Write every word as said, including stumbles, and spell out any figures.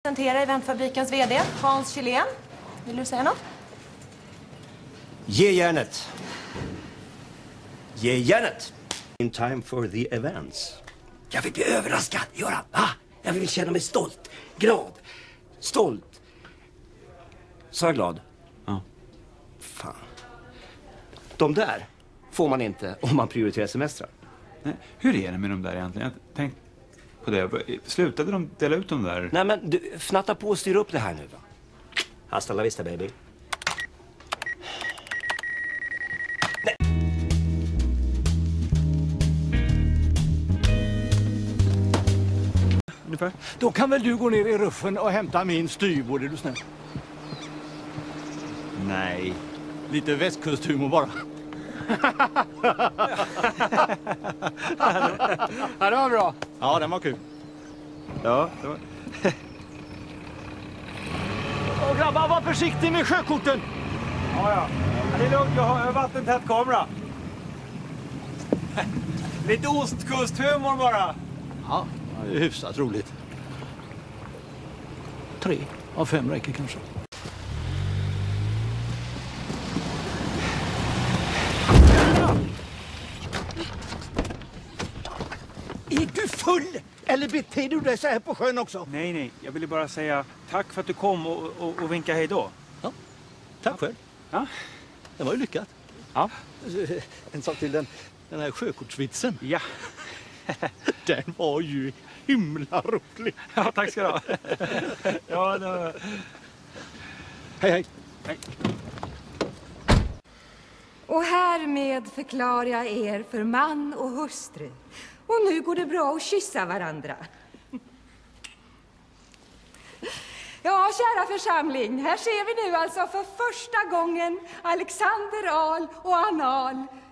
Presentera eventfabrikens vd Hans Kjellén. Vill du säga något? Ge järnet. Ge järnet. In time for the events. Jag vill bli överraskad, Göran. Ah, jag vill känna mig stolt, glad, stolt. Så jag glad? Ja. Fan. De där får man inte om man prioriterar semestrar. Nej, hur är det med de där egentligen? Jag tänkte på det. Slutade de dela ut de där? Nej, men du, fnatta på och styr upp det här nu då. Hasta la vista, baby. Nej. Ungefär. Då kan väl du gå ner i ruffen och hämta min styrbord, är du snäll? Nej. Lite västkusthumor bara. Ja, det var bra. Ja, den var kul. Ja, det var... Och grabbar, var försiktig med sjökorten. Ja, ja. Det är lugnt, jag har en vattentät kamera. Lite ostkusthumor bara. Ja, det är hyfsat roligt. Tre av fem räcker kanske. Är du full? Eller beter du dig så här på sjön också? Nej, nej. Jag ville bara säga tack för att du kom och, och, och vinka hej då. Ja, tack själv. Ja. Det var ju lyckat. Ja. En sak till, den, den här sjökortsvitsen. Ja. Den var ju himla rolig. Ja, tack ska du ha. Ja, det var... Hej, hej. Hej. Och härmed förklarar jag er för man och hustru. Och nu går det bra att kyssa varandra. Ja, kära församling, här ser vi nu alltså för första gången Alexander Ahl och Anal